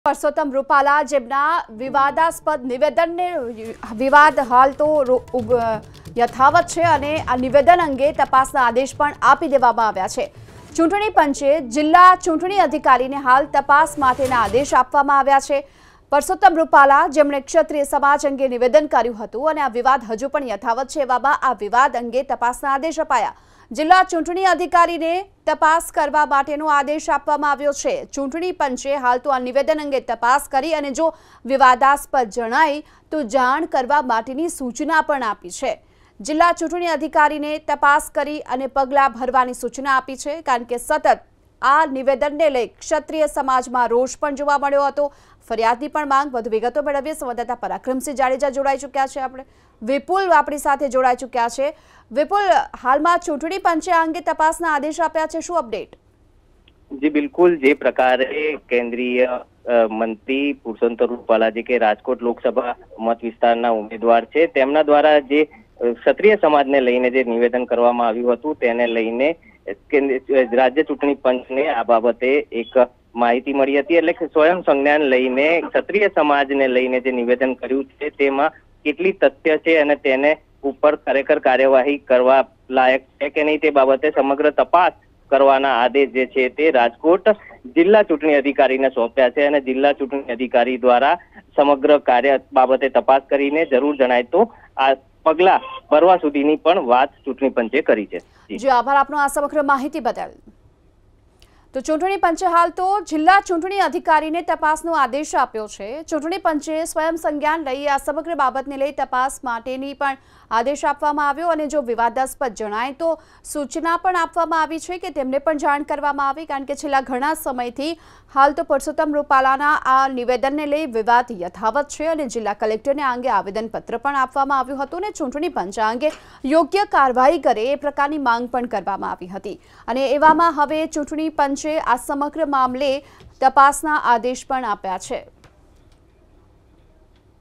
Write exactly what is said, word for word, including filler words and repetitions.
પરસોત્તમ રૂપાલા જેમના વિવાદાસ્પદ નિવેદનને વિવાદ હાલ તો યથાવત છે અને આ નિવેદન અંગે તપાસના આદેશ પણ આપી દેવામાં આવ્યા છે। ચૂંટણી પંચે જિલ્લા ચૂંટણી અધિકારીને હાલ તપાસ માટેના આદેશ આપવામાં આવ્યા છે। પરસોત્તમ રૂપાલા જેમણે ક્ષત્રિય સમાજ અંગે નિવેદન કર્યું હતું અને આ વિવાદ હજુ પણ યથાવત છે, એવામાં આ વિવાદ અંગે તપાસના આદેશ અપાયા। જિલ્લા ચૂંટણી અધિકારીને તપાસ કરવા માટેનો આદેશ આપવામાં આવ્યો છે। ચૂંટણી પંચે હાલ તો આ નિવેદન અંગે તપાસ કરી અને જો વિવાદાસ્પદ જણાય તો જાણ કરવા માટેની સૂચના પણ આપી છે। જિલ્લા ચૂંટણી અધિકારીને તપાસ કરી અને પગલાં ભરવાની સૂચના આપી છે, કારણ કે સતત આ નિવેદનને લઈ ક્ષત્રિય સમાજમાં રોષ પણ જોવા મળ્યો હતો। ફરિયાદની પણ માંગ વધુ વિગતો મેળવીએ સંવાદદાતા પરાક્રમસિંહ જાડેજા જોડાઈ ચૂક્યા છે, આપણે વિપુલ આપણી સાથે જોડાઈ ચૂક્યા છે। વિપુલ, હાલમાં ચૂંટણી પંચે આ અંગે તપાસના આદેશ આપ્યા છે, શું અપડેટ? જી બિલકુલ, જે પ્રકારે કેન્દ્રીય મંત્રી પુરુષોત્તમ રૂપાલા જે કે રાજકોટ લોકસભા મત વિસ્તારના ઉમેદવાર છે, તેમના દ્વારા જે ક્ષત્રિય સમાજને લઈને જે નિવેદન કરવામાં આવ્યું હતું તેને લઈને રાજ્ય ચૂંટણી પંચને આ બાબતે એક માહિતી મળી હતી। એટલે કે સ્વયં સંજ્ઞાન લઈને ક્ષત્રિય સમાજને લઈને જે નિવેદન કર્યું છે તેમાં કેટલી તથ્ય છે અને તેને ઉપર ખરેખર કાર્યવાહી કરવા લાયક છે કે નહીં તે બાબતે સમગ્ર તપાસ કરવાના આદેશ જે છે તે રાજકોટ જિલ્લા ચૂંટણી અધિકારીને સોંપ્યા છે અને જિલ્લા ચૂંટણી અધિકારી દ્વારા સમગ્ર કાર્ય બાબતે તપાસ કરીને જરૂર જણાય તો આ પગલા ભરવા સુધીની પણ વાત ચૂંટણી પંચે કરી છે। જી આભાર આપનો આ સમગ્ર માહિતી બદલ। તો ચૂંટણી પંચે હાલ તો જિલ્લા ચૂંટણી અધિકારીને તપાસનો આદેશ આપ્યો છે। ચૂંટણી પંચે સ્વયં સંજ્ઞાન લઈ આ સમગ્ર બાબતને લઈ તપાસ માટેની પણ આદેશ આપવામાં આવ્યો અને જો વિવાદાસ્પદ જણાય તો સૂચના પણ આપવામાં આવી છે કે તેમને પણ જાણ કરવામાં આવી, કારણ કે છેલ્લા ઘણા સમયથી હાલ તો પરસોત્તમ રૂપાલાના આ નિવેદનને લઈ વિવાદ યથાવત છે અને જિલ્લા કલેક્ટરને આ અંગે આવેદનપત્ર પણ આપવામાં આવ્યું હતું અને ચૂંટણી પંચ આ અંગે યોગ્ય કાર્યવાહી કરે એ પ્રકારની માંગ પણ કરવામાં આવી હતી અને એવામાં હવે ચૂંટણી પંચ આ સમગ્ર મામલે તપાસના આદેશ પણ આપ્યા છે।